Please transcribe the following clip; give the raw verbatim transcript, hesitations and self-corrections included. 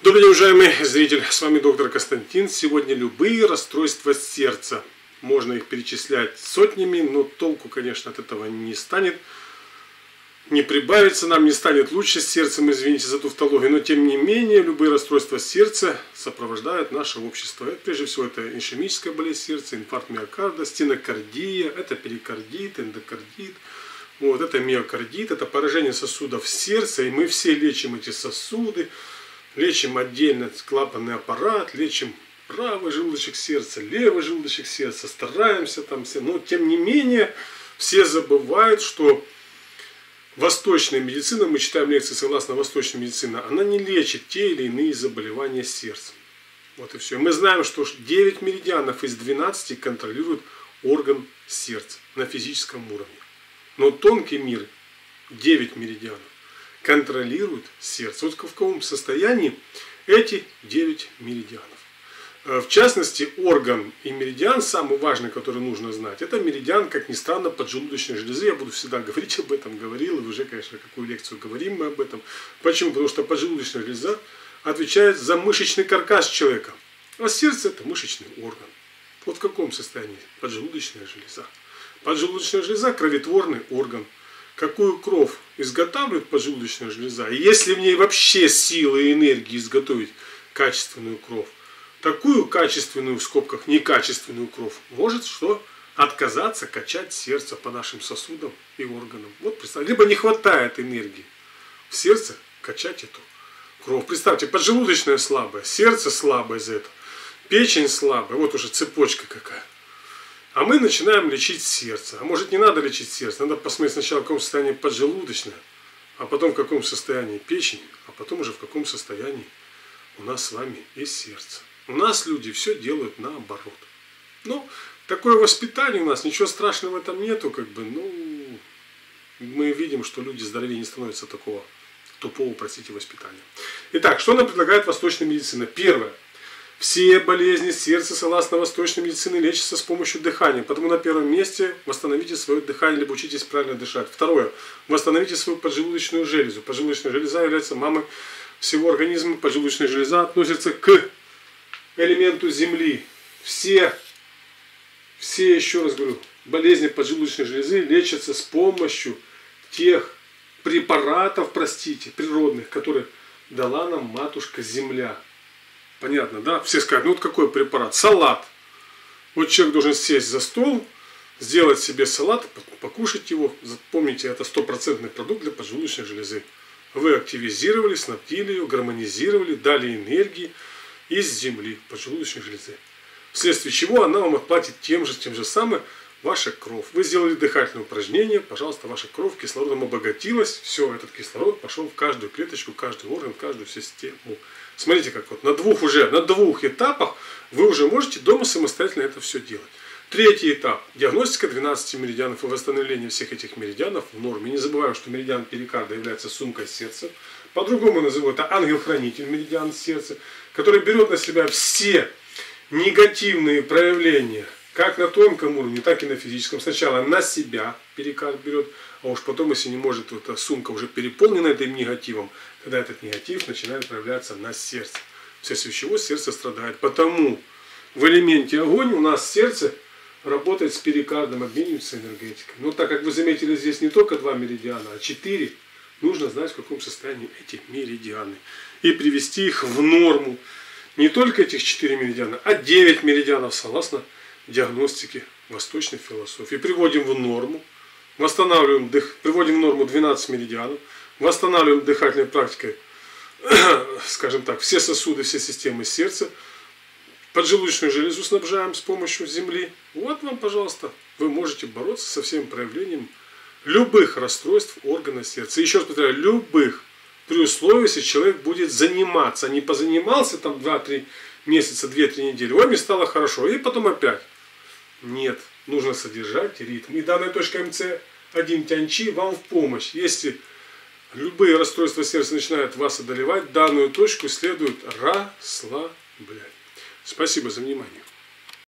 Добрый день, уважаемый зритель, с вами доктор Константин. Сегодня любые расстройства сердца. Можно их перечислять сотнями, но толку, конечно, от этого не станет. Не прибавится нам, не станет лучше с сердцем, извините за тавтологию. Но тем не менее, любые расстройства сердца сопровождают наше общество. Это, прежде всего, это ишемическая болезнь сердца, инфаркт миокарда, стенокардия, это перикардит, эндокардит. Вот, это миокардит, это поражение сосудов сердца, и мы все лечим эти сосуды. Лечим отдельно клапанный аппарат, лечим правый желудочек сердца, левый желудочек сердца, стараемся там все. Но тем не менее, все забывают, что восточная медицина, мы читаем лекции согласно восточной медицине, она не лечит те или иные заболевания сердца. Вот и все. Мы знаем, что девять меридианов из двенадцати контролируют орган сердца на физическом уровне. Но тонкий мир, девять меридианов, контролирует сердце. Вот в каком состоянии эти девять меридианов. В частности, орган и меридиан, самый важный, который нужно знать, это меридиан, как ни странно, поджелудочной железы. Я буду всегда говорить об этом, говорил, и уже, конечно, какую лекцию говорим мы об этом. Почему? Потому что поджелудочная железа отвечает за мышечный каркас человека. А сердце – это мышечный орган. Вот в каком состоянии поджелудочная железа. Поджелудочная железа – кроветворный орган. Какую кровь изготавливает поджелудочная железа, и если в ней вообще силы и энергии изготовить качественную кровь, такую качественную, в скобках, некачественную кровь, может что? Отказаться качать сердце по нашим сосудам и органам. Вот представьте, либо не хватает энергии в сердце качать эту кровь. Представьте, поджелудочная слабая, сердце слабое из-за этого, печень слабая, вот уже цепочка какая. А мы начинаем лечить сердце. А может, не надо лечить сердце? Надо посмотреть сначала, в каком состоянии поджелудочная, а потом в каком состоянии печень, а потом уже в каком состоянии у нас с вами и сердце. У нас люди все делают наоборот. Ну, такое воспитание у нас, ничего страшного в этом нету, как бы, ну, мы видим, что люди здоровее не становятся такого тупого, простите, воспитания. Итак, что нам предлагает восточная медицина? Первое. Все болезни сердца, согласно восточной медицине, лечатся с помощью дыхания. Потому на первом месте восстановите свое дыхание, либо учитесь правильно дышать. Второе. Восстановите свою поджелудочную железу. Поджелудочная железа является мамой всего организма. Поджелудочная железа относится к элементу земли. Все, все, еще раз говорю, болезни поджелудочной железы лечатся с помощью тех препаратов, простите, природных, которые дала нам матушка Земля. Понятно, да? Все скажут, ну вот какой препарат? Салат. Вот человек должен сесть за стол, сделать себе салат, покушать его. Помните, это стопроцентный продукт для поджелудочной железы. Вы активизировали, снабдили ее, гармонизировали, дали энергии из земли, поджелудочной железы. Вследствие чего она вам отплатит тем же, тем же самым ваша кровь. Вы сделали дыхательное упражнение, пожалуйста, ваша кровь кислородом обогатилась. Все, этот кислород пошел в каждую клеточку, в каждый орган, в каждую систему. Смотрите, как вот на двух уже, на двух этапах вы уже можете дома самостоятельно это все делать. Третий этап. Диагностика двенадцати меридианов и восстановление всех этих меридианов в норме. Не забываем, что меридиан перикарда является сумкой сердца. По-другому называют это ангел-хранитель меридиан сердца, который берет на себя все негативные проявления, как на тонком уровне, так и на физическом. Сначала на себя перикард берет, а уж потом, если не может, эта сумка уже переполнена этим негативом, тогда этот негатив начинает проявляться на сердце. Вследствие чего сердце страдает. Потому в элементе огонь у нас сердце работает с перикардом, обменивается энергетикой. Но так как вы заметили, здесь не только два меридиана, а четыре, нужно знать, в каком состоянии эти меридианы. И привести их в норму. Не только этих четыре меридиана, а девять меридианов, согласно диагностике восточной философии. Приводим в норму. Восстанавливаем, приводим в норму двенадцать меридианов. Восстанавливаем дыхательной практикой, скажем так, все сосуды, все системы сердца. Поджелудочную железу снабжаем с помощью земли. Вот вам, пожалуйста, вы можете бороться со всеми проявлениями любых расстройств органа сердца. Еще раз повторяю, любых, при условии, если человек будет заниматься. Не позанимался там два-три месяца, две-три недели, ой, мне стало хорошо, и потом опять. Нет, нужно содержать ритм. И данная точка эм цэ один Тяньчи вам в помощь. Если любые расстройства сердца начинают вас одолевать, данную точку следует расслаблять. Спасибо за внимание.